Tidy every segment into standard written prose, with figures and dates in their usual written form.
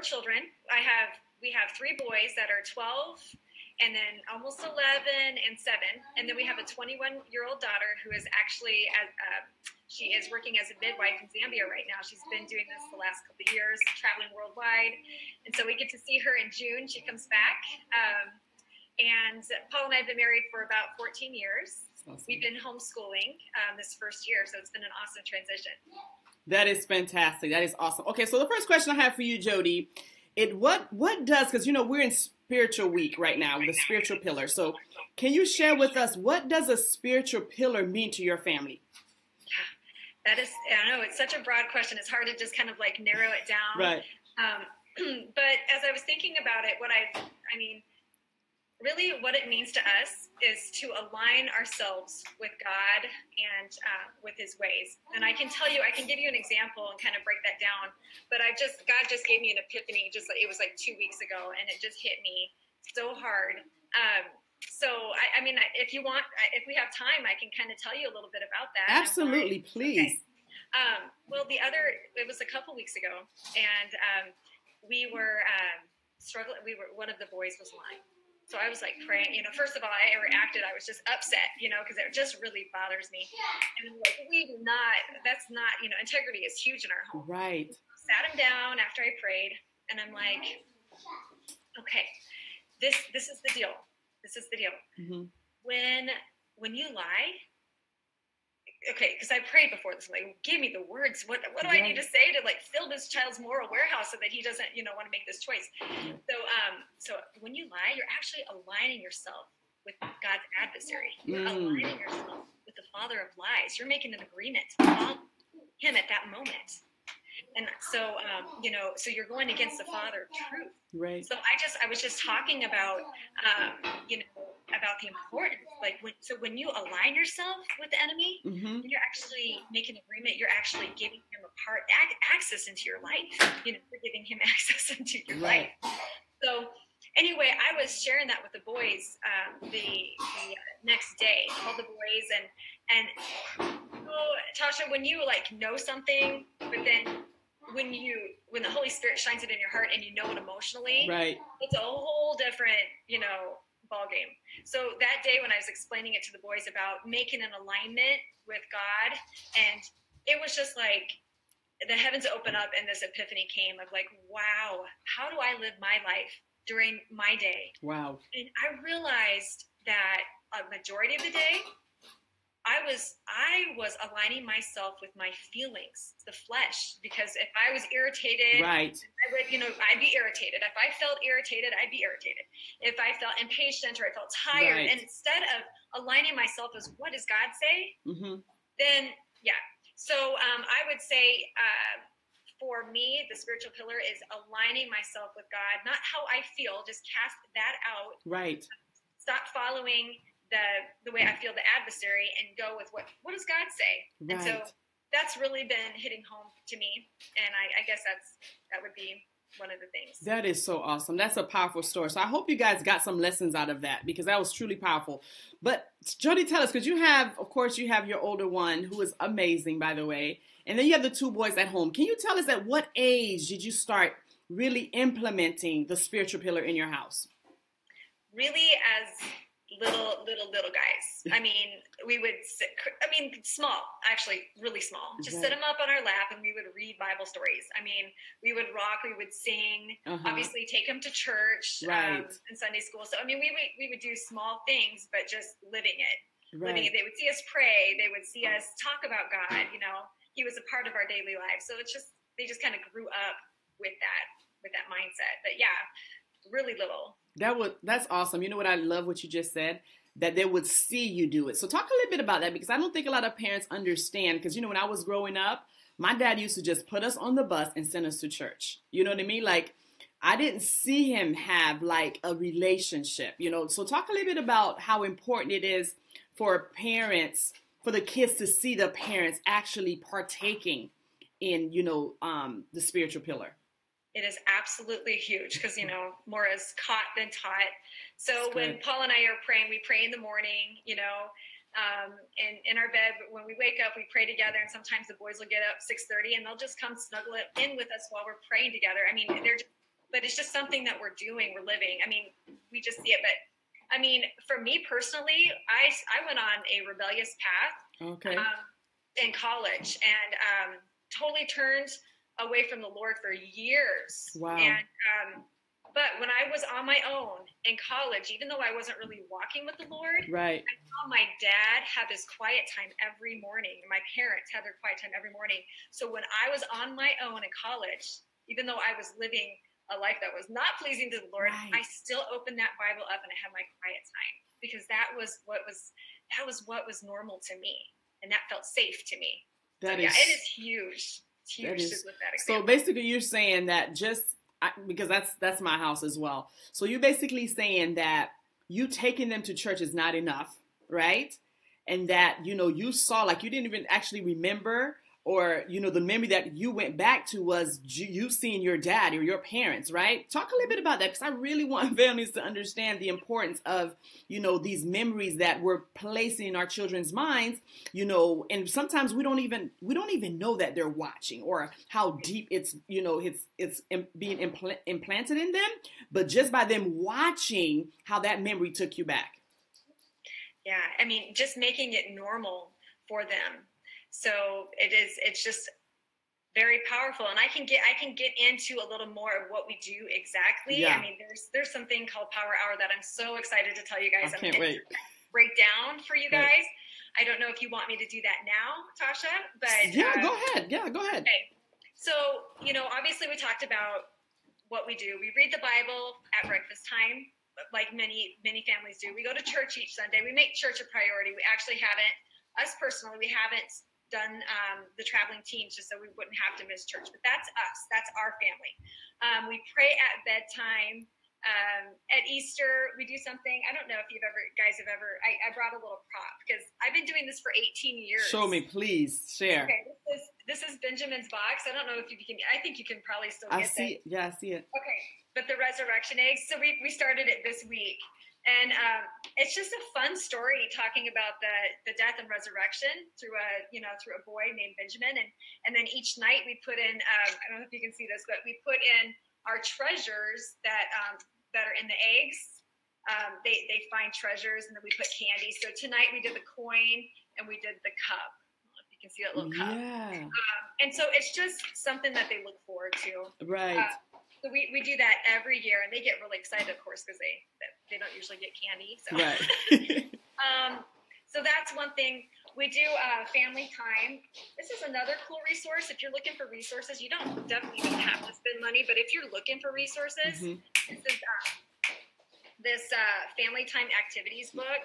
children. We have 3 boys that are 12 and then almost 11 and 7. And then we have a 21-year-old daughter who is actually, she is working as a midwife in Zambia right now. She's been doing this the last couple of years, traveling worldwide. And so we get to see her in June. She comes back. And Paul and I have been married for about 14 years. Awesome. We've been homeschooling this first year, so it's been an awesome transition. That is fantastic. That is awesome. Okay, so the first question I have for you, Jodi, what does, because, we're in spiritual week right now, the spiritual pillar. So can you share with us, what does a spiritual pillar mean to your family? That is, I know, it's such a broad question. It's hard to just kind of like narrow it down. Right. But as I was thinking about it, really what it means to us is to align ourselves with God and with his ways. And I can give you an example and kind of break that down, but God just gave me an epiphany, it was like 2 weeks ago, and it just hit me so hard. So if we have time, I can kind of tell you a little bit about that. Absolutely, please. Okay. It was a couple weeks ago, and we were struggling. One of the boys was lying. So I was like praying, first of all, I was just upset, because it just really bothers me. And I'm like, integrity is huge in our home. Right. Sat him down after I prayed, and I'm like, okay, this is the deal. This is the deal. Mm-hmm. When you lie, okay, because I prayed before this, like, give me the words. What do I need to say to like fill this child's moral warehouse so that he doesn't, want to make this choice? So when you lie, you're actually aligning yourself with God's adversary. You're aligning yourself with the father of lies. You're making an agreement to follow him at that moment. And so, so you're going against the father of truth. Right. So I was just talking about, about the importance, when you align yourself with the enemy, mm-hmm. you're actually making an agreement. You're actually giving him access into your life. You're giving him access into your life. So anyway, I was sharing that with the boys the next day, all the boys, and Tasha, when you know something, but then when the Holy Spirit shines it in your heart and you know it emotionally, right, it's a whole different, ball game. So that day when I was explaining it to the boys about making an alignment with God, and it was just like the heavens opened up and this epiphany came of like, wow, how do I live my life during my day? Wow. And I realized that a majority of the day, I was aligning myself with my feelings, the flesh, because if I was irritated, right, I would, I'd be irritated. If I felt irritated, I'd be irritated. If I felt impatient or I felt tired, right, and instead of aligning myself as what does God say, mm-hmm. then yeah. So I would say for me, the spiritual pillar is aligning myself with God, not how I feel, just cast that out. Right. Stop following the way I feel the adversary and go with what does God say? Right. And so that's really been hitting home to me. And I guess that would be one of the things. That is so awesome. That's a powerful story. So I hope you guys got some lessons out of that, because that was truly powerful. But Jodi, tell us, because you have your older one who is amazing, by the way. And then you have the 2 boys at home. Can you tell us at what age did you start really implementing the spiritual pillar in your house? Really as little guys. I mean, small, actually really small. Just sit them up on our lap and we would read Bible stories. I mean, we would rock, we would sing, obviously take them to church, right, and Sunday school. So, I mean, we would do small things, but just living it. Right. Living it. They would see us pray. They would see us talk about God. He was a part of our daily life. So they just kind of grew up with that mindset. But yeah, really little. That's awesome. You know what? I love what you just said, that they would see you do it. So talk a little bit about that, because I don't think a lot of parents understand, because, when I was growing up, my dad used to just put us on the bus and send us to church. You know what I mean? Like, I didn't see him have like a relationship, So talk a little bit about how important it is for parents, for the kids to see the parents actually partaking in, the spiritual pillar. It is absolutely huge because, more is caught than taught. So when Paul and I are praying, we pray in the morning, in our bed. When we wake up, we pray together. And sometimes the boys will get up 6:30 and they'll just come snuggle in with us while we're praying together. I mean, but it's just something that we're doing, we're living. I mean, we just see it. But I mean, for me personally, I went on a rebellious path in college, and totally turned away from the Lord for years. Wow. And but when I was on my own in college, even though I wasn't really walking with the Lord, right, I saw my dad have his quiet time every morning, and my parents had their quiet time every morning. So when I was on my own in college, even though I was living a life that was not pleasing to the Lord, right, I still opened that Bible up and I had my quiet time, because that was what was normal to me, and that felt safe to me. It is huge. It's huge with that example. So basically, you're saying that because that's my house as well. So you're basically saying that you taking them to church is not enough, right? And that, you saw, like, you didn't even actually remember, or, the memory that you went back to was you seeing your dad or your parents, right? Talk a little bit about that, because I really want families to understand the importance of, these memories that we're placing in our children's minds, and sometimes we don't even know that they're watching, or how deep it's being implanted in them, but just by them watching how that memory took you back. Yeah, I mean, just making it normal for them. So it's just very powerful. And I can get into a little more of what we do exactly. Yeah. I mean, there's something called Power Hour that I'm so excited to tell you guys. I can't wait. Break down for you guys. Right. I don't know if you want me to do that now, Tasha, but yeah, go ahead. Yeah, go ahead. Okay. So, obviously we talked about what we do. We read the Bible at breakfast time, like many families do. We go to church each Sunday. We make church a priority. We actually haven't, us personally, we haven't done the traveling teams just so we wouldn't have to miss church, but that's us. That's our family. We pray at bedtime. At Easter, we do something. I don't know if guys have ever. I brought a little prop because I've been doing this for 18 years. Show me, please. Share. Okay, this is Benjamin's box. I don't know if you can. I think you can probably still get it. Yeah, I see it. Okay, but the resurrection eggs. So we started it this week. And it's just a fun story talking about the death and resurrection through a boy named Benjamin. And then each night we put in, I don't know if you can see this, but we put in our treasures that are in the eggs. They find treasures, and then we put candy. So tonight we did the coin and we did the cup. I don't know if you can see that little cup. Yeah. And so it's just something that they look forward to. Right. So we do that every year, and they get really excited, of course, because they don't usually get candy. So. Right. So that's one thing. We do family time. This is another cool resource. If you're looking for resources, you definitely don't have to spend money, but if you're looking for resources, this is this family time activities book.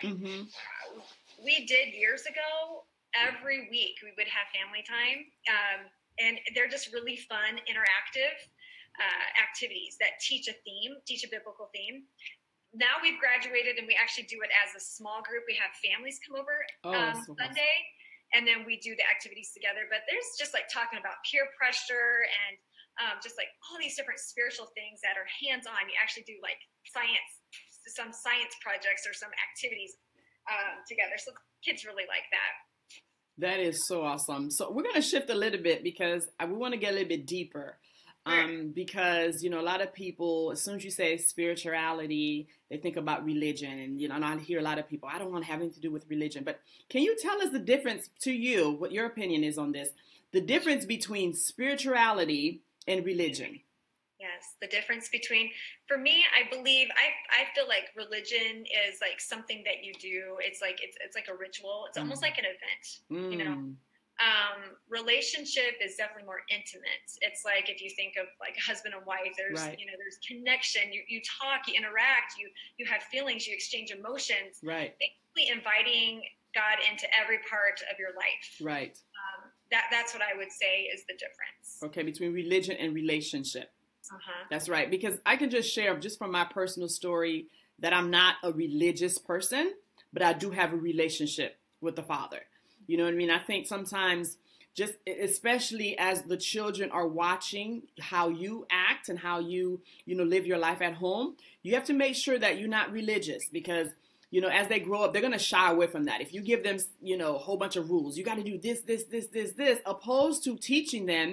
We did years ago. Every week we would have family time, and they're just really fun, interactive activities that teach a biblical theme. Now we've graduated, and we actually do it as a small group. We have families come over Sunday, and then we do the activities together. But there's just like talking about peer pressure and just like all these different spiritual things that are hands-on. You actually do like some science projects or some activities together. So kids really like that. That is so awesome. So we're going to shift a little bit because we want to get a little bit deeper. Because, a lot of people, as soon as you say spirituality, they think about religion. And, and I hear a lot of people, I don't want to have anything to do with religion. But can you tell us the difference to you, what your opinion is on this, the difference between spirituality and religion? Yes, the difference between, for me, I believe, I feel like religion is like something that you do. It's like a ritual. It's almost like an event, Relationship is definitely more intimate. It's like if you think of like husband and wife, there's there's connection. You talk, you interact, you have feelings, you exchange emotions. Right. Basically inviting God into every part of your life. Right. That's what I would say is the difference. Okay, between religion and relationship. That's right. Because I can just share just from my personal story that I'm not a religious person, but I do have a relationship with the Father. You know what I mean? I think sometimes just especially as the children are watching how you act and how you live your life at home, you have to make sure that you're not religious because, as they grow up, they're going to shy away from that. If you give them, a whole bunch of rules, you got to do this, opposed to teaching them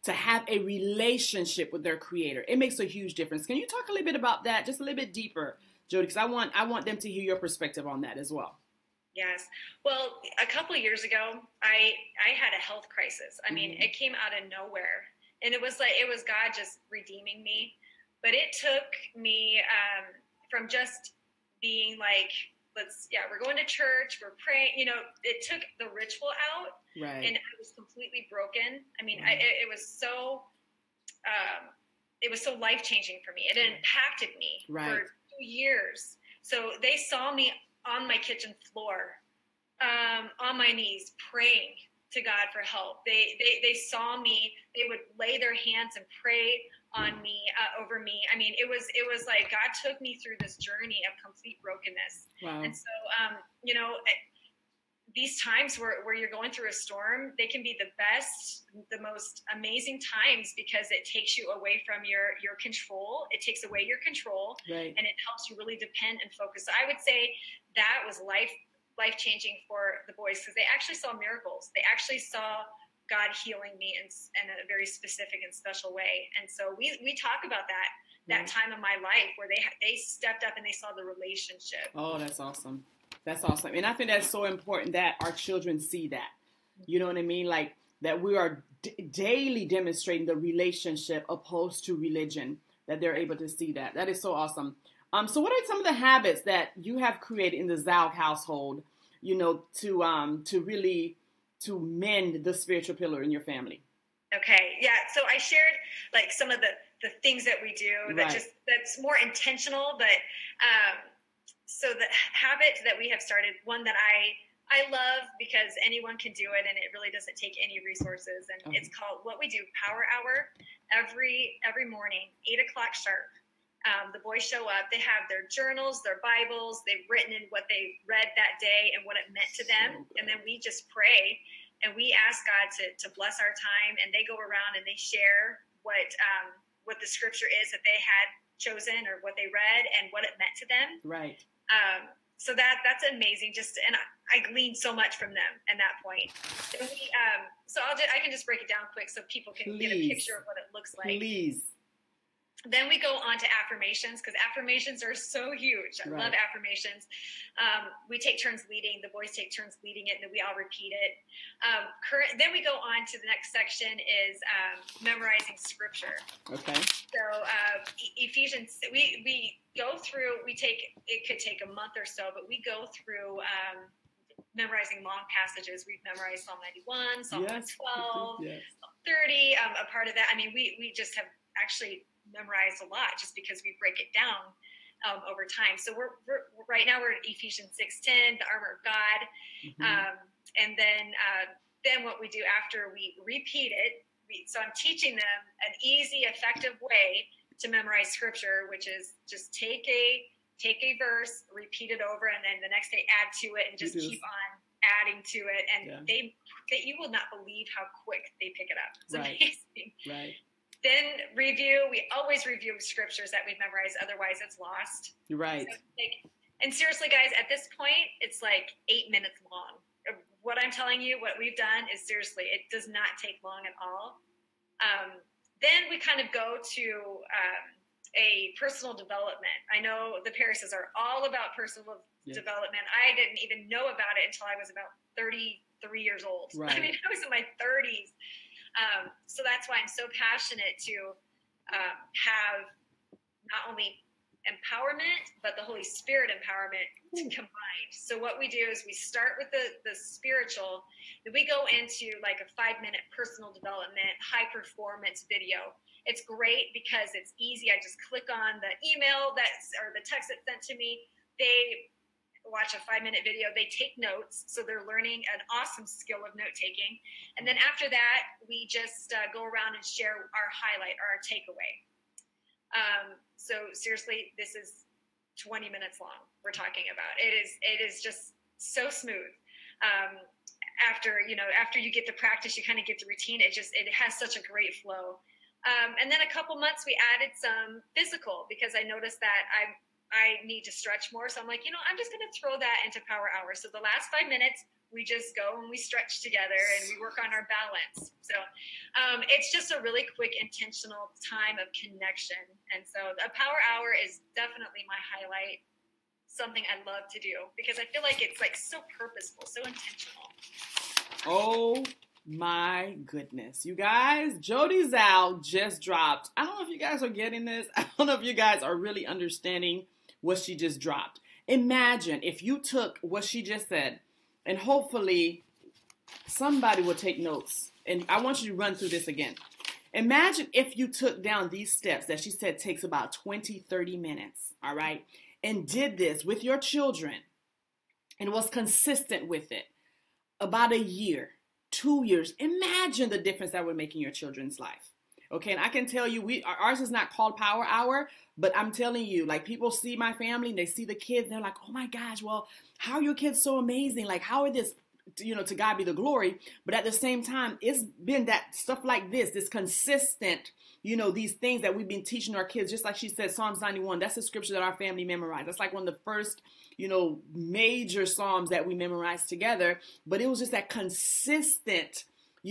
to have a relationship with their creator. It makes a huge difference. Can you talk a little bit about that, just a little bit deeper, Jodi? Because I want them to hear your perspective on that as well. Yes. Well, a couple of years ago, I had a health crisis. I mean, it came out of nowhere, and it was God just redeeming me. But it took me from just being like, we're going to church, we're praying. You know, it took the ritual out, right? And I was completely broken. I mean, right. It was so life changing for me. It impacted me right. for 2 years. So they saw me on my kitchen floor, on my knees, praying to God for help. They saw me. They would lay their hands and pray on me, over me. I mean, it was like God took me through this journey of complete brokenness. Wow. And so, you know, these times where you're going through a storm, they can be the best, the most amazing times, because it takes you away from your control. It takes away your control, right. And it helps you really depend and focus. So I would say that was life-changing for the boys, because they actually saw miracles. They actually saw God healing me in a very specific and special way. And so we talk about that time of my life where they stepped up and they saw the relationship. Oh, that's awesome. That's awesome. And I think that's so important that our children see that. You know what I mean? Like that we are daily demonstrating the relationship opposed to religion, that they're able to see that. That is so awesome. So what are some of the habits that you have created in the Zaugg household, you know, to really to mend the spiritual pillar in your family? Okay. Yeah. So I shared like some of the things that we do that right. that's more intentional, but, so the habit that we have started, one that I love because anyone can do it and it really doesn't take any resources. And It's called what we do, Power Hour, every morning, 8:00 sharp. The boys show up, they have their journals, their Bibles, they've written in what they read that day and what it meant to them. And then we just pray and we ask God to bless our time, and they go around and they share what the scripture is that they had chosen or what they read and what it meant to them. Right. So that's amazing. And I gleaned so much from them at that point. And I can just break it down quick so people can get a picture of what it looks like. Please. Then we go on to affirmations, because affirmations are so huge. I love affirmations. We take turns leading. The boys take turns leading it, and then we all repeat it. Then we go on to the next section is memorizing scripture. Okay. So Ephesians, we go through. It could take a month or so, but we go through memorizing long passages. We've memorized Psalm 91, Psalm 12, Psalm 30. A part of that. I mean, we just have actually memorized a lot just because we break it down over time. So we're right now we're at Ephesians 6:10, the armor of God. And then what we do after we repeat it, so I'm teaching them an easy, effective way to memorize scripture, which is just take a verse, repeat it over, and then the next day add to it and just keep on adding to it. And you will not believe how quick they pick it up. It's amazing. Right. Then we always review scriptures that we've memorized, otherwise it's lost. Right. So, and seriously, guys, at this point, it's like 8 minutes long. What I'm telling you, what we've done is seriously, it does not take long at all. Then we kind of go to a personal development. I know the Paris's are all about personal development. I didn't even know about it until I was about 33 years old. Right. I mean, I was in my 30s. So that's why I'm so passionate to have not only empowerment, but the Holy Spirit empowerment combined. So what we do is we start with the spiritual, then we go into like a 5-minute personal development, high performance video. It's great because it's easy. I just click on the email or the text that's sent to me. They watch a 5-minute video. They take notes. So they're learning an awesome skill of note taking. And then after that, we just go around and share our highlight or our takeaway. So seriously, this is 20 minutes long. We're talking about it is just so smooth. After you get the practice, you kind of get the routine. It has such a great flow. And then a couple months we added some physical, because I noticed that I need to stretch more. So I'm like, I'm just going to throw that into Power Hour. So the last 5 minutes, we just go and we stretch together and we work on our balance. So it's just a really quick, intentional time of connection. And so a Power Hour is definitely my highlight, something I love to do because I feel like it's like so purposeful, so intentional. Oh my goodness. You guys, Jodi Zaugg just dropped. I don't know if you guys are getting this. I don't know if you guys are really understanding what she just dropped. Imagine if you took what she just said, and hopefully somebody will take notes. And I want you to run through this again. Imagine if you took down these steps that she said takes about 20, 30 minutes, all right, and did this with your children and was consistent with it about a year, 2 years. Imagine the difference that would make in your children's life. Okay, and I can tell you, ours is not called Power Hour, but I'm telling you, like, people see my family and they see the kids, and they're like, oh my gosh, well, how are your kids so amazing? Like, how are this, to God be the glory. But at the same time, it's been that stuff like this consistent, these things that we've been teaching our kids, just like she said, Psalms 91, that's the scripture that our family memorized. That's like one of the first, major Psalms that we memorized together. But it was just that consistent,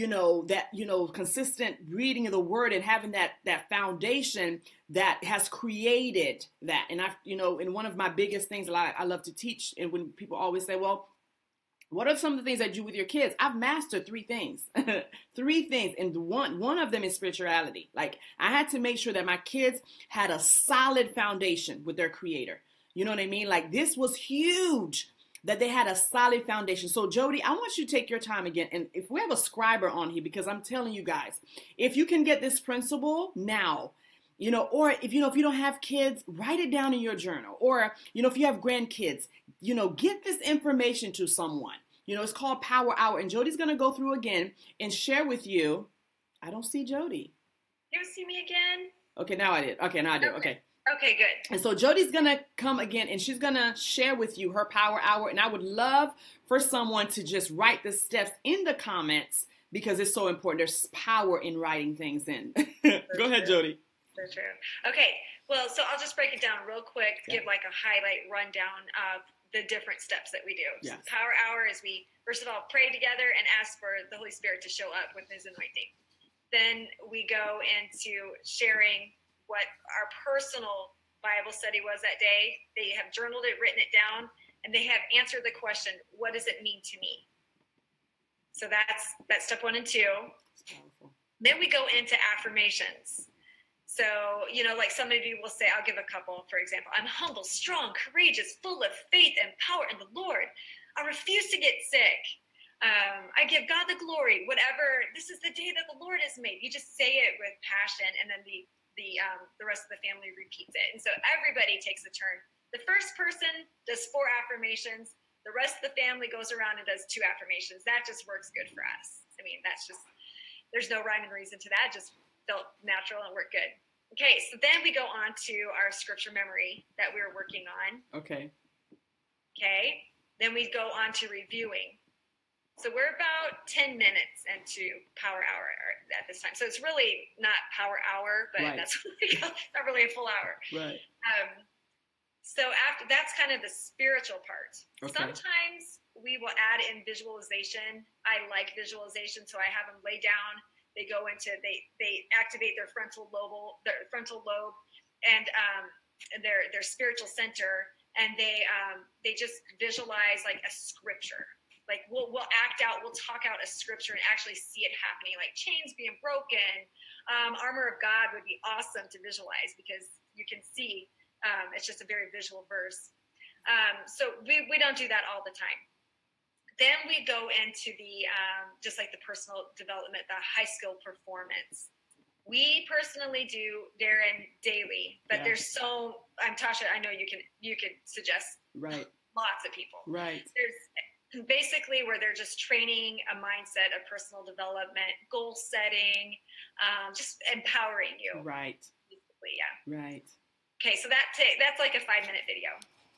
consistent reading of the word and having that foundation that has created that. And and one of my biggest things I love to teach, and when people always say, well, what are some of the things that you do with your kids? I've mastered 3 things, 3 things. And one of them is spirituality. Like, I had to make sure that my kids had a solid foundation with their creator. You know what I mean? Like, this was huge that they had a solid foundation. So Jodi, I want you to take your time again. And if we have a scriber on here, because I'm telling you guys, if you can get this principle now, or if you don't have kids, write it down in your journal. Or, if you have grandkids, get this information to someone. It's called Power Hour. And Jodi's going to go through again and share with you. I don't see Jodi. You see me again? Okay, now I did. Okay, now I do. Okay. Okay, good. And so Jodi's going to come again and she's going to share with you her Power Hour. And I would love for someone to just write the steps in the comments because it's so important. There's power in writing things in. Go ahead, Jodi. So true. Okay, well, so I'll just break it down real quick, give like a highlight rundown of the different steps that we do. Yes. So Power Hour is we, first of all, pray together and ask for the Holy Spirit to show up with his anointing. Then we go into sharing what our personal Bible study was that day. They have journaled it, written it down, and they have answered the question, what does it mean to me? So that's step 1 and 2. That's powerful. Then we go into affirmations. So, like some of you will say, I'll give a couple, for example, I'm humble, strong, courageous, full of faith and power in the Lord. I refuse to get sick. I give God the glory, whatever. This is the day that the Lord has made. You just say it with passion, and then the rest of the family repeats it. And so everybody takes a turn. The first person does 4 affirmations. The rest of the family goes around and does 2 affirmations. That just works good for us. I mean, there's no rhyme and reason to that. It just felt natural and worked good. Okay, so then we go on to our scripture memory that we were working on. Okay. Okay, then we go on to reviewing. So we're about 10 minutes into Power Hour at this time. So it's really not Power Hour, but right. That's not really a full hour. Right. So after that's kind of the spiritual part. Okay. Sometimes we will add in visualization. I like visualization, so I have them lay down. They go into they activate their frontal lobe and their spiritual center, and they just visualize like a scripture. Like we'll act out, we'll talk out a scripture and actually see it happening, like chains being broken. Armor of God would be awesome to visualize because you can see it's just a very visual verse. So we don't do that all the time. Then we go into the just like the personal development, the high skill performance. We personally do Darren daily, but there's Tasha, I know you could suggest right. Lots of people. Right. There's basically where they're just training a mindset of personal development, goal setting, just empowering you. Right. Basically, yeah. Right. Okay, so that's like a 5-minute video.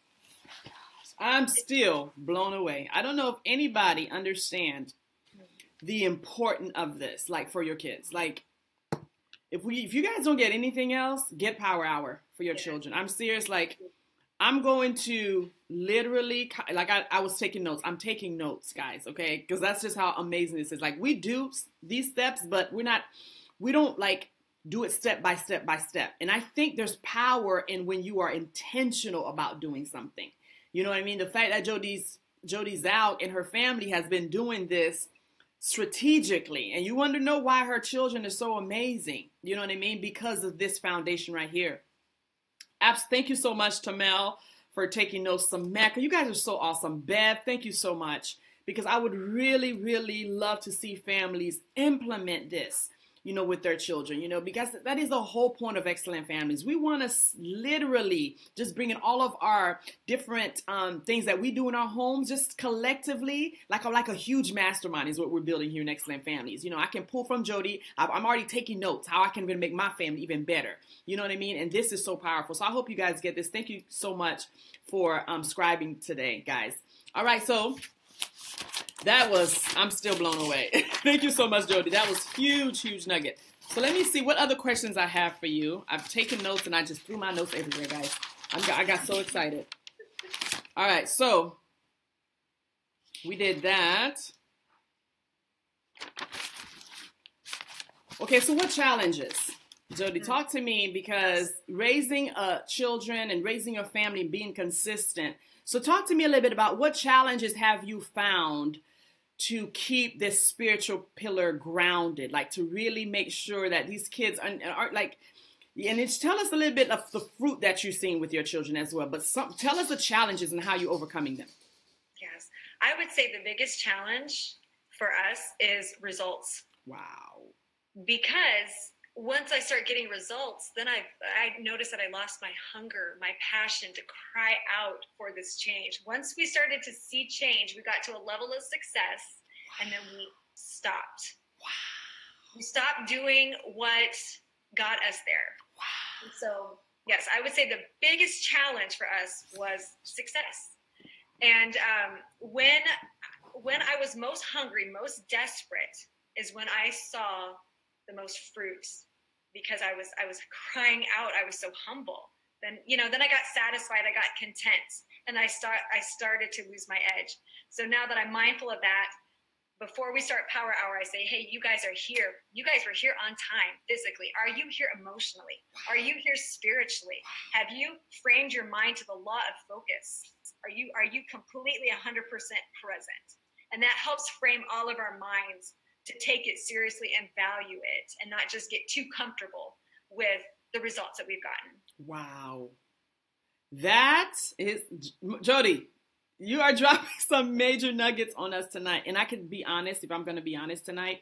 I'm still blown away. I don't know if anybody understands the importance of this, like for your kids. Like, if you guys don't get anything else, get Power Hour for your children. I'm serious. Like, I'm going to literally, like I was taking notes. I'm taking notes, guys, okay? Because that's just how amazing this is. Like, we do these steps, but we don't like do it step by step by step. And I think there's power in when you are intentional about doing something. You know what I mean? The fact that Jodi Zaugg and her family has been doing this strategically, and you want to know why her children are so amazing. You know what I mean? Because of this foundation right here. Thank you so much, Tamel, for taking notes. Sameka, you guys are so awesome. Bev, thank you so much. Because I would really, really love to see families implement this, you know, with their children, you know, because that is the whole point of Excellent Families. We want to literally just bring in all of our different things that we do in our homes, just collectively, like a huge mastermind is what we're building here in Excellent Families. You know, I can pull from Jodi. I'm already taking notes, how I can make my family even better. You know what I mean? And this is so powerful. So I hope you guys get this. Thank you so much for scribing today, guys. All right, so I'm still blown away. Thank you so much, Jodi. That was huge, huge nugget. So let me see what other questions I have for you. I've taken notes and I just threw my notes everywhere, guys. I got so excited. All right, so we did that. Okay, so what challenges? Jodi, talk to me, because raising children and raising your family, being consistent. So talk to me a little bit about what challenges have you found to keep this spiritual pillar grounded, like to really make sure that these kids are like, and tell us a little bit of the fruit that you're seeing with your children as well, but tell us the challenges and how you're overcoming them. Yes, I would say the biggest challenge for us is results. Wow. Because once I start getting results, then I noticed that I lost my hunger, my passion to cry out for this change. Once we started to see change, we got to a level of success, and then we stopped. Wow. We stopped doing what got us there. Wow. So, yes, I would say the biggest challenge for us was success. And when I was most hungry, most desperate, is when I saw the most fruit, because I was crying out. I was so humble. Then I got satisfied. I got content, and I started to lose my edge. So now that I'm mindful of that, before we start Power Hour, I say, hey, you guys are here. You guys were here on time physically. Are you here emotionally? Are you here spiritually? Have you framed your mind to the law of focus? Are you completely 100% present? And that helps frame all of our minds to take it seriously and value it, and not just get too comfortable with the results that we've gotten. Wow. That is, Jodi, you are dropping some major nuggets on us tonight. And I can be honest, if I'm going to be honest tonight,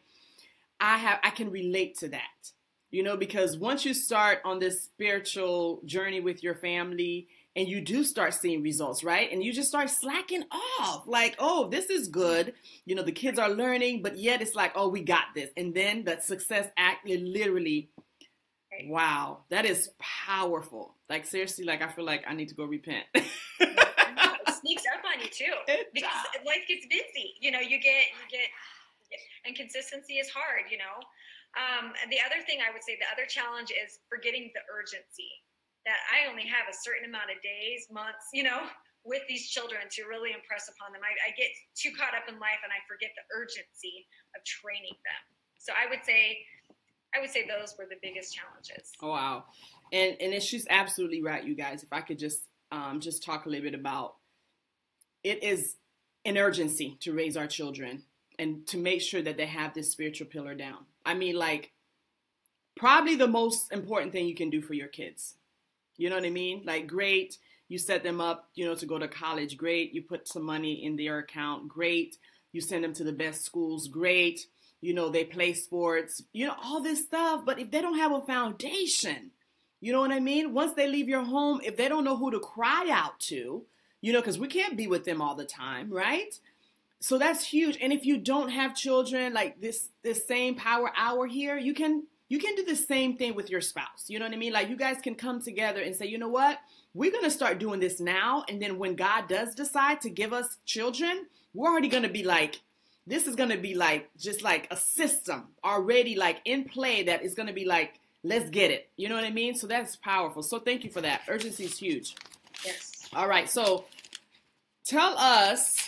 I can relate to that, you know, because once you start on this spiritual journey with your family, and you do start seeing results, right? And you just start slacking off. Like, oh, this is good. You know, the kids are learning, but yet it's like, oh, we got this. And then that success literally, wow, that is powerful. Like, seriously, like, I feel like I need to go repent. It sneaks up on you too. Because life gets busy. You know, you get, and consistency is hard, you know. The other thing I would say, the other challenge is forgetting the urgency. That I only have a certain amount of days, months, you know, with these children to really impress upon them. I get too caught up in life and I forget the urgency of training them. So I would say those were the biggest challenges. Oh, wow. And she's absolutely right, you guys. If I could just talk a little bit about, it is an urgency to raise our children and to make sure that they have this spiritual pillar down. I mean, like, probably the most important thing you can do for your kids. You know what I mean? Like, great, you set them up, you know, to go to college. Great, you put some money in their account. Great, you send them to the best schools. Great, you know, they play sports. You know, all this stuff. But if they don't have a foundation, you know what I mean? Once they leave your home, if they don't know who to cry out to, you know, because we can't be with them all the time, right? So that's huge. And if you don't have children, like this same Power Hour here, you can do the same thing with your spouse. You know what I mean? Like, you guys can come together and say, you know what? We're going to start doing this now. And then when God does decide to give us children, we're already going to be like, this is going to be like, just like a system already like in play that is going to be like, let's get it. You know what I mean? So that's powerful. So thank you for that. Urgency is huge. Yes. All right. So tell us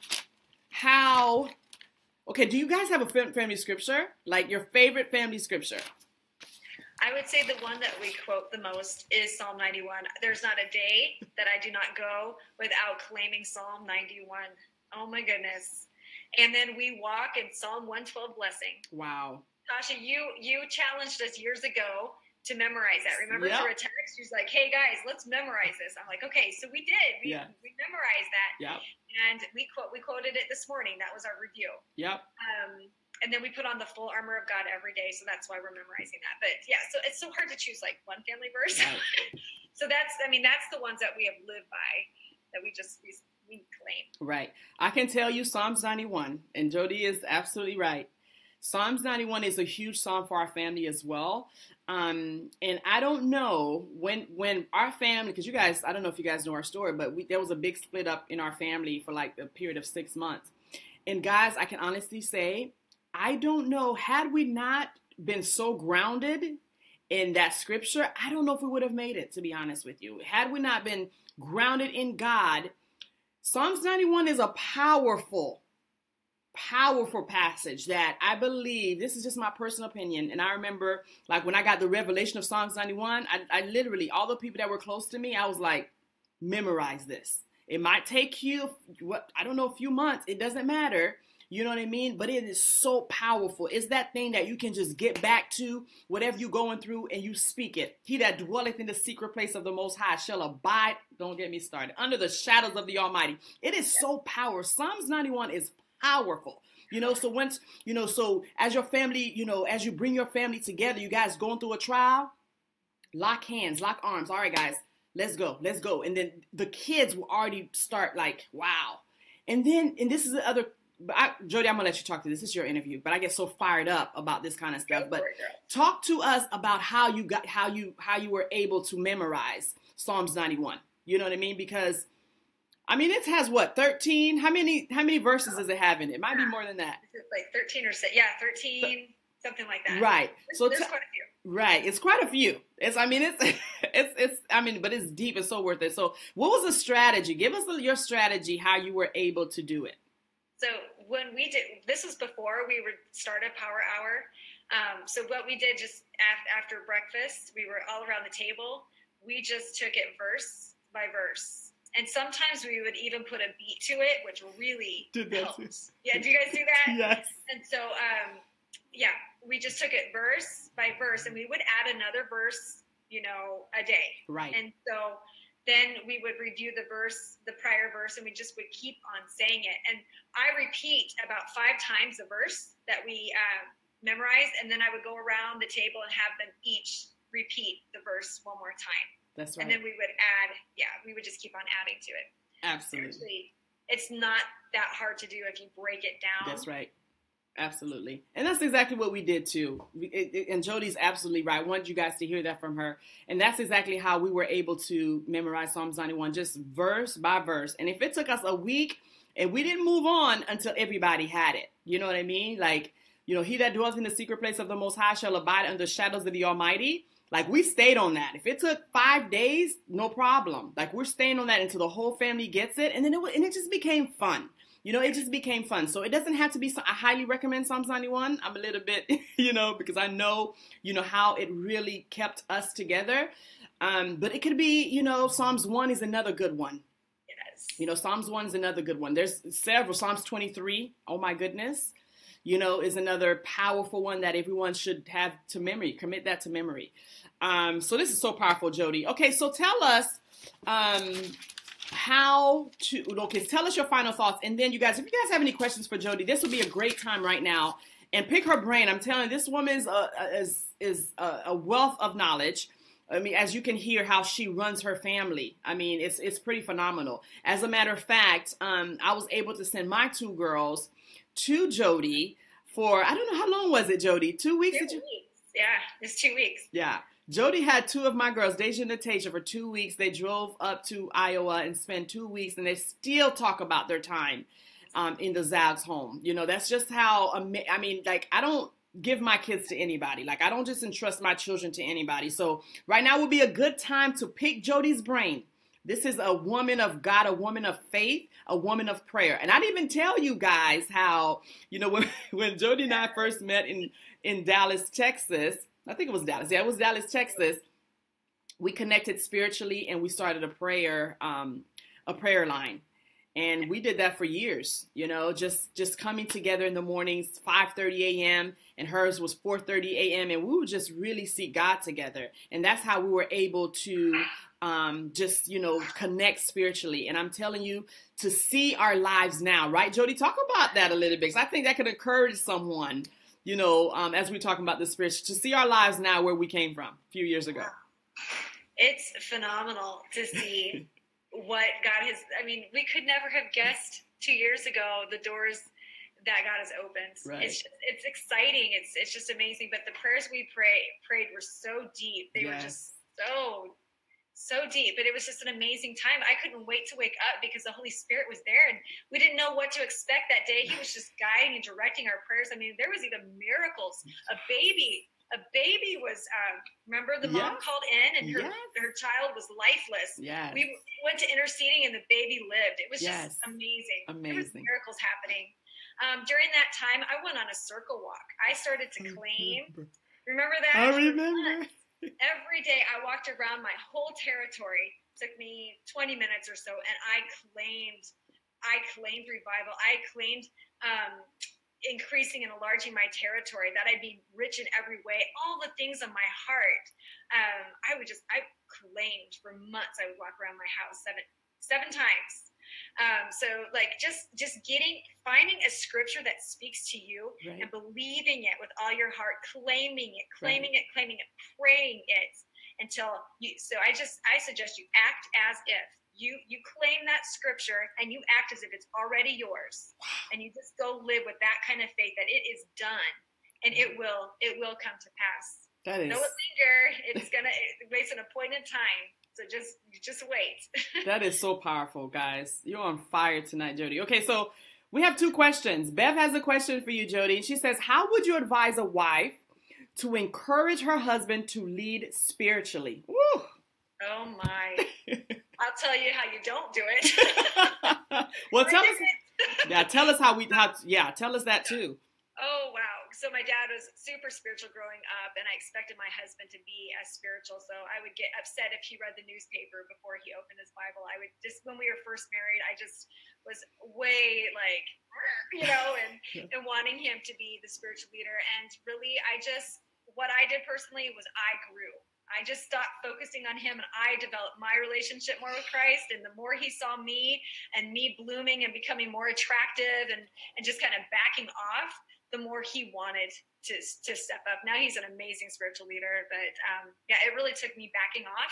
how. Okay. Do you guys have a family scripture? Like your favorite family scripture? I would say the one that we quote the most is Psalm 91. There's not a day that I do not go without claiming Psalm 91. Oh my goodness. And then we walk in Psalm 112 blessing. Wow. Tasha, you challenged us years ago to memorize that. Remember Yep. through a text? She's like, hey guys, let's memorize this. I'm like, okay, so we did. We memorized that. Yep. And we quoted it this morning. That was our review. Yep. And then we put on the full armor of God every day. So that's why we're memorizing that. But yeah, so it's so hard to choose like one family verse. Right. So that's the ones that we have lived by, that we claim. Right. I can tell you Psalms 91, and Jodi is absolutely right. Psalms 91 is a huge psalm for our family as well. And I don't know when our family, because you guys, I don't know if you guys know our story, but there was a big split up in our family for like a period of 6 months. And guys, I can honestly say, I don't know, had we not been so grounded in that scripture, I don't know if we would have made it, to be honest with you. Had we not been grounded in God, Psalms 91 is a powerful passage that I believe, this is just my personal opinion, and I remember like when I got the revelation of Psalms 91, I literally, all the people that were close to me, I was like, memorize this. It might take you, a few months, it doesn't matter, you know what I mean? But it is so powerful. It's that thing that you can just get back to whatever you're going through and you speak it. He that dwelleth in the secret place of the Most High shall abide, don't get me started, under the shadows of the Almighty. It is so powerful. Psalms 91 is powerful. So as your family, as you bring your family together, you guys going through a trial, lock hands, lock arms. All right, guys, let's go. And then the kids will already start like, wow. And this is the other, Jodi, I'm gonna let you talk to this. This is your interview, but I get so fired up about this kind of stuff. But talk to us about how you were able to memorize Psalms 91. You know what I mean? Because it has what, 13? How many verses does it have in it? It might be more than that. Like 13 or 6. Yeah, 13, something like that. Right. There's quite a few. Right. It's quite a few. But it's deep and so worth it. So what was the strategy? Give us your strategy, how you were able to do it. So when we did, this was before we would start a power hour. So what we did just after breakfast, we were all around the table. We just took it verse by verse. And sometimes we would even put a beat to it, which really helped. Yeah, do you guys do that? Yes. And so, we just took it verse by verse, and we would add another verse, a day. Right. And so then we would review the prior verse, and we just would keep on saying it. And I repeat about 5 times the verse that we memorized, and then I would go around the table and have them each repeat the verse one more time. That's right. And then we would we would just keep on adding to it. Absolutely. Seriously, it's not that hard to do if you break it down. That's right. Absolutely. And that's exactly what we did too. And Jodi's absolutely right. I wanted you guys to hear that from her. And that's exactly how we were able to memorize Psalms 91, just verse by verse. And if it took us a week and we didn't move on until everybody had it, you know what I mean? Like, he that dwells in the secret place of the Most High shall abide under the shadows of the Almighty. Like, we stayed on that. If it took 5 days, no problem. Like, we're staying on that until the whole family gets it. And then it just became fun. It just became fun. So it doesn't have to be, I highly recommend Psalms 91. I'm a little bit, because I know, how it really kept us together. But it could be, Psalms 1 is another good one. Yes. Psalms 1 is another good one. There's several. Psalms 23, oh my goodness, is another powerful one that everyone should have to memory. Commit that to memory. So this is so powerful, Jodi. Okay, so tell us, tell us your final thoughts. And then if you guys have any questions for Jodi, this would be a great time right now. And pick her brain. I'm telling you, this woman is a wealth of knowledge. As you can hear how she runs her family. It's pretty phenomenal. As a matter of fact, I was able to send my 2 girls to Jodi for, I don't know, how long was it, Jodi? 2 weeks? 2 weeks. Yeah, it's 2 weeks. Yeah. Jodi had 2 of my girls, Deja and Natasha, for 2 weeks. They drove up to Iowa and spent 2 weeks, and they still talk about their time in the Zauggs home. That's just how, I don't give my kids to anybody. Like, I don't just entrust my children to anybody. So right now would be a good time to pick Jodi's brain. This is a woman of God, a woman of faith, a woman of prayer. And I didn't even tell you guys how, when Jodi and I first met in Dallas, Texas, I think it was Dallas. Yeah, it was Dallas, Texas. We connected spiritually and we started a prayer line. And we did that for years, just coming together in the mornings, 5:30 a.m. and hers was 4:30 a.m. And we would just really seek God together. And that's how we were able to connect spiritually. And I'm telling you, to see our lives now, right, Jodi? Talk about that a little bit, because I think that could encourage someone, as we're talking about the spiritual, to see our lives now where we came from a few years ago. It's phenomenal to see what God has. I mean, we could never have guessed 2 years ago the doors that God has opened. Right. It's exciting. It's just amazing. But the prayers we prayed were so deep. They were just so deep, but it was just an amazing time. I couldn't wait to wake up because the Holy Spirit was there, and we didn't know what to expect that day. He was just guiding and directing our prayers. I mean, there was even miracles. A baby was, remember the mom called in and her child was lifeless. Yes. We went to interceding and the baby lived. It was just amazing. There was miracles happening. During that time, I went on a circle walk. I started to claim. Remember that? I remember. Every day I walked around my whole territory. It took me 20 minutes or so, and I claimed revival. I claimed increasing and enlarging my territory, that I'd be rich in every way, all the things on my heart. I claimed for months. I would walk around my house seven times. Finding a scripture that speaks to you and believing it with all your heart, claiming it, praying it until you. So I suggest you act as if you claim that scripture and you act as if it's already yours, and you just go live with that kind of faith that it is done and it will come to pass. That is. Don't linger. It waits an appointed time. So just wait. That is so powerful, guys. You're on fire tonight, Jodi. Okay, so we have 2 questions. Bev has a question for you, Jodi. She says, how would you advise a wife to encourage her husband to lead spiritually? Woo! Oh, my. I'll tell you how you don't do it. Well, tell us. Yeah, tell us tell us that too. Oh, wow. So my dad was super spiritual growing up, and I expected my husband to be as spiritual. So I would get upset if he read the newspaper before he opened his Bible. I would just, when we were first married, I just was way like, and wanting him to be the spiritual leader. And really, what I did personally was I grew. I just stopped focusing on him, and I developed my relationship more with Christ. And the more he saw me and me blooming and becoming more attractive and just kind of backing off, the more he wanted to step up. Now he's an amazing spiritual leader, but it really took me backing off.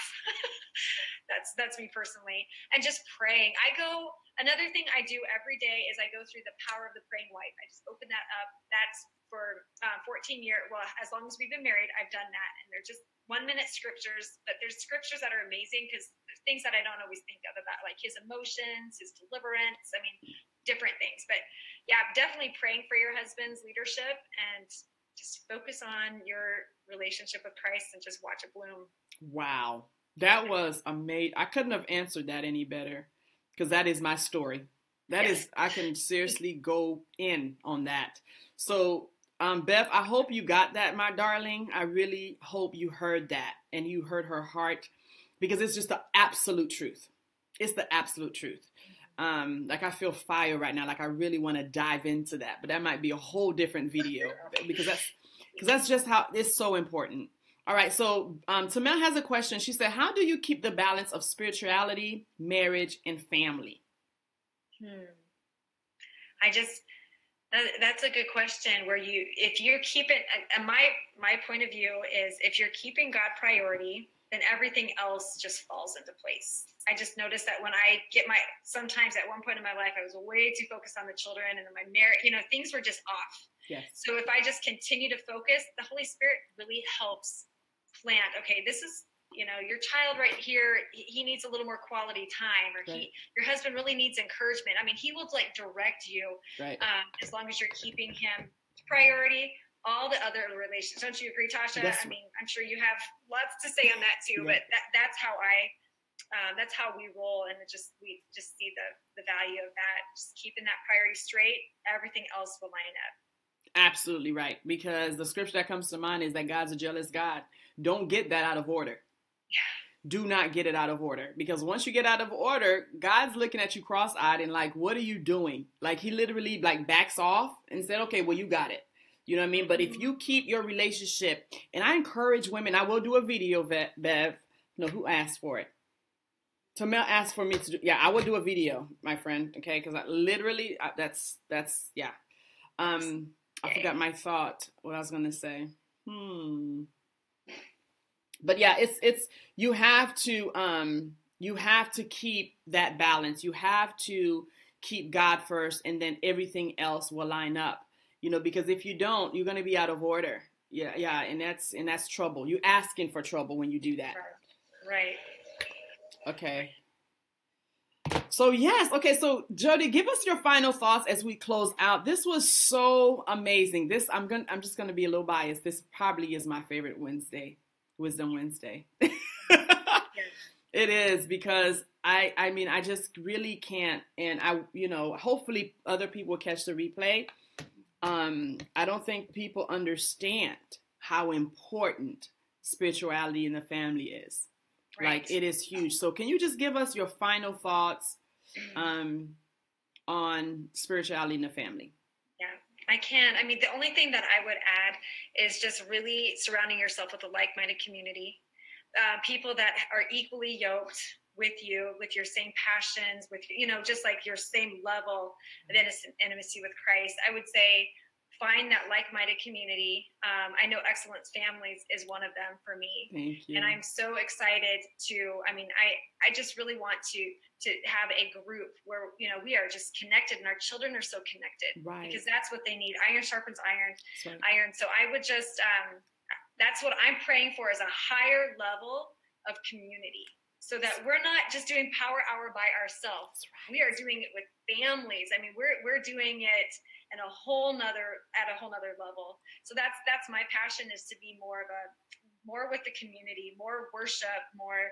That's me personally. And just praying. Another thing I do every day is I go through the power of the praying wife. I just open that up. That's for 14 years. Well, as long as we've been married, I've done that. And they're just 1-minute scriptures, but there's scriptures that are amazing because there's things that I don't always think of about, like his emotions, his deliverance. I mean, different things. But yeah, definitely praying for your husband's leadership and just focus on your relationship with Christ and just watch it bloom. Wow. That was amazing. I couldn't have answered that any better, because that is my story. I can seriously go in on that. So, Beth, I hope you got that, my darling. I really hope you heard that and you heard her heart, because it's just the absolute truth. It's the absolute truth. I feel fire right now. Like I really want to dive into that, but that might be a whole different video, because that's just how it's so important. All right. So, Tamel has a question. She said, how do you keep the balance of spirituality, marriage, and family? That's a good question. If you're keeping, my point of view is, if you're keeping God priority, then everything else just falls into place. I just noticed that when I sometimes at one point in my life, I was way too focused on the children and my marriage, things were just off. Yes. So if I just continue to focus, the Holy Spirit really helps plant, okay, this is, your child right here, he needs a little more quality time, or your husband really needs encouragement. I mean, he will direct you, right. As long as you're keeping him priority. All the other relations. Don't you agree, Tasha? Yes. I mean, I'm sure you have lots to say on that too, but that's how that's how we roll, and we just see the value of that. Just keeping that priority straight, everything else will line up. Absolutely right, because the scripture that comes to mind is that God's a jealous God. Don't get that out of order. Yeah. Do not get it out of order, because once you get out of order, God's looking at you cross-eyed and like, what are you doing? Like, he literally like backs off and said, okay, well, you got it. You know what I mean? But if you keep your relationship, and I encourage women, I will do a video, Bev. No, who asked for it? Tamel asked for me to do. Yeah, I will do a video, my friend. Okay, because that's yeah. I forgot my thought. What I was gonna say. But yeah, it's you have to keep that balance. You have to keep God first, and then everything else will line up. You know, because if you don't, you're gonna be out of order. Yeah, and that's trouble. You're asking for trouble when you do that. Right. Okay. So yes, okay. So Jodi, give us your final thoughts as we close out. This was so amazing. I'm just gonna be a little biased. This probably is my favorite Wisdom Wednesday. It is, because I mean, I just really can't, and hopefully other people will catch the replay. I don't think people understand how important spirituality in the family is. Right. Like, it is huge. So can you just give us your final thoughts on spirituality in the family? Yeah, I can. I mean, the only thing that I would add is just really surrounding yourself with a like-minded community, people that are equally yoked with you, with your same passions, with, just like your same level of intimacy with Christ. I would say find that like-minded community. I know Excellence Families is one of them for me. Thank you. And I'm so excited I just really want to have a group where, we are just connected and our children are so connected. Right. Because that's what they need. Iron sharpens iron. Right. Iron. So I would just, that's what I'm praying for, is a higher level of community, so that we're not just doing Power Hour by ourselves. Right. We are doing it with families. I mean, we're doing it at a whole nother level. So that's my passion, is to be more with the community, more worship, more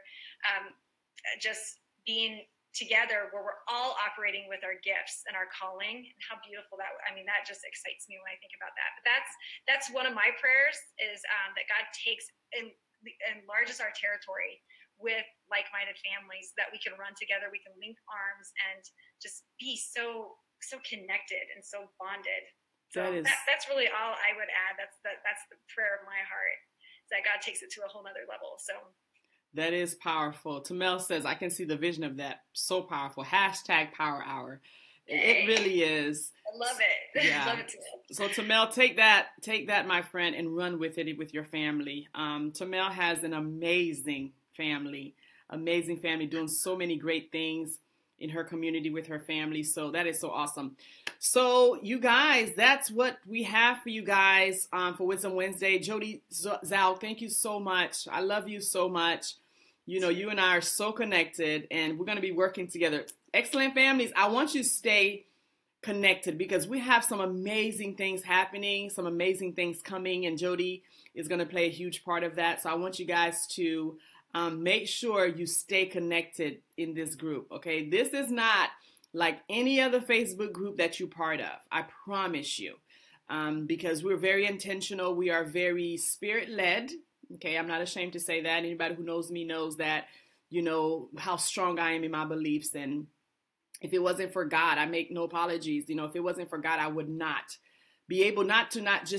just being together, where we're all operating with our gifts and our calling, and how beautiful that just excites me when I think about that. But that's one of my prayers, is that God takes and enlarges our territory with like-minded families, that we can run together, we can link arms, and just be so connected and so bonded. So that's really all I would add. That's the prayer of my heart, is that God takes it to a whole nother level. So that is powerful. Tamel says, I can see the vision of that. So powerful. #Power Hour. It really is. I love it. Yeah. Love it too. So Tamel, take that, my friend, and run with it with your family. Tamel has an amazing family doing so many great things in her community with her family. So that is so awesome. So you guys, that's what we have for you guys for Wisdom Wednesday. Jodi Zaugg, thank you so much. I love you so much. You and I are so connected, and we're going to be working together. Excellent families, I want you to stay connected, because we have some amazing things happening, some amazing things coming, and Jodi is going to play a huge part of that. So I want you guys to make sure you stay connected in this group, okay? This is not like any other Facebook group that you're part of, I promise you, because we're very intentional. We are very spirit-led, okay? I'm not ashamed to say that. Anybody who knows me knows that, how strong I am in my beliefs, and if it wasn't for God, I make no apologies. If it wasn't for God, I would not be able not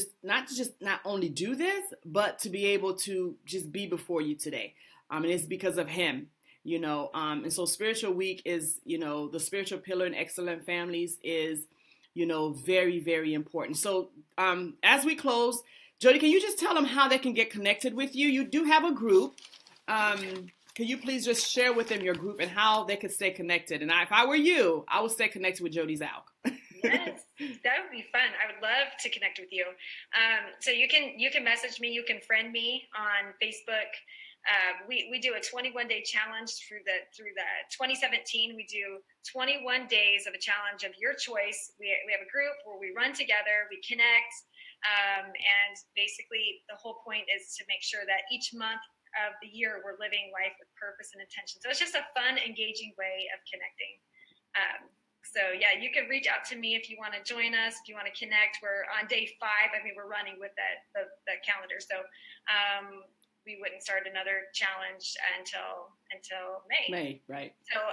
only do this, but to be able to just be before you today. And it's because of him, and so Spiritual Week is, the spiritual pillar in Excellent Families is, very, very important. So as we close, Jodi, can you just tell them how they can get connected with you? You do have a group. Can you please just share with them your group and how they could stay connected? And if I were you, I would stay connected with Jodi Zaugg. Yes, that would be fun. I would love to connect with you. So you can message me. You can friend me on Facebook. We do a 21-day challenge through the 2017. We do 21 days of a challenge of your choice. We have a group where we run together, we connect, and basically the whole point is to make sure that each month of the year, we're living life with purpose and intention. So it's just a fun, engaging way of connecting. So yeah, you can reach out to me if you want to join us, if you want to connect. We're on day 5. I mean, we're running with the calendar. So we wouldn't start another challenge until May. May, right.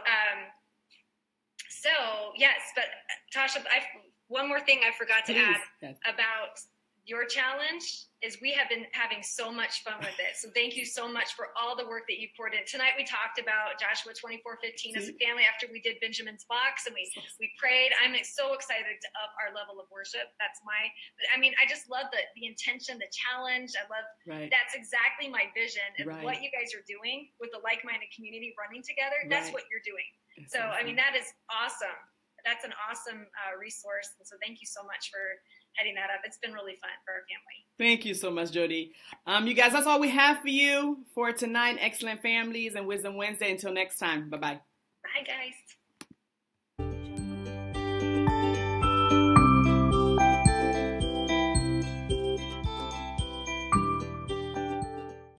So yes, but Tasha, one more thing I forgot to add about your challenge is we have been having so much fun with it. So thank you so much for all the work that you poured in. Tonight we talked about Joshua 24:15 as a family after we did Benjamin's box, and we prayed. I'm so excited to up our level of worship. I just love the intention, the challenge. I love that's exactly my vision of what you guys are doing with the like-minded community running together. That's what you're doing. It's so awesome. I mean, that is awesome. That's an awesome resource. And so thank you so much for heading that up. It's been really fun for our family. Thank you so much, Jodi. You guys, that's all we have for you for tonight. Excellent Families and Wisdom Wednesday. Until next time. Bye-bye. Bye, guys.